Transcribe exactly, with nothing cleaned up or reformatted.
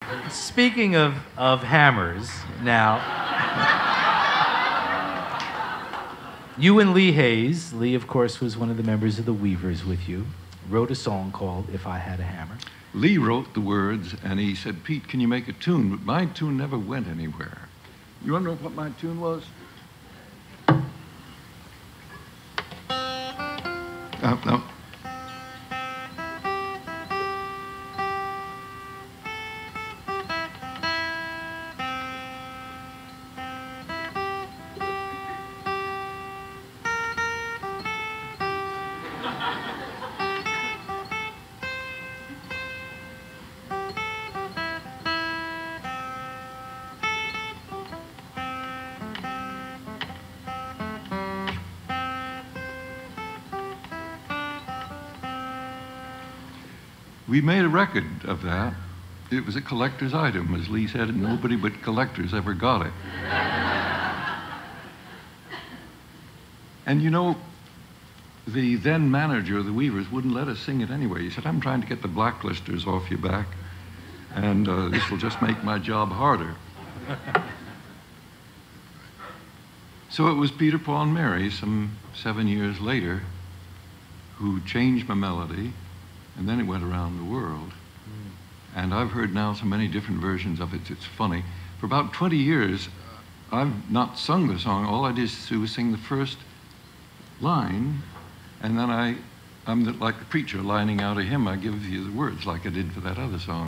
Speaking of, of hammers, now, you and Lee Hayes, Lee, of course, was one of the members of the Weavers with you, wrote a song called If I Had a Hammer. Lee wrote the words, and he said, Pete, can you make a tune? But my tune never went anywhere. You want to know what my tune was? Uh, no. We made a record of that. It was a collector's item. As Lee said, nobody but collectors ever got it. And you know, the then manager of the Weavers wouldn't let us sing it anyway. He said, I'm trying to get the blacklisters off your back, and uh, this will just make my job harder. So it was Peter, Paul, and Mary, some seven years later, who changed my melody. And then it went around the world. Mm. And I've heard now so many different versions of it, it's funny. For about twenty years, I've not sung the song. All I did was sing the first line, and then I, I'm the, like the preacher lining out a hymn. I give you the words like I did for that other song.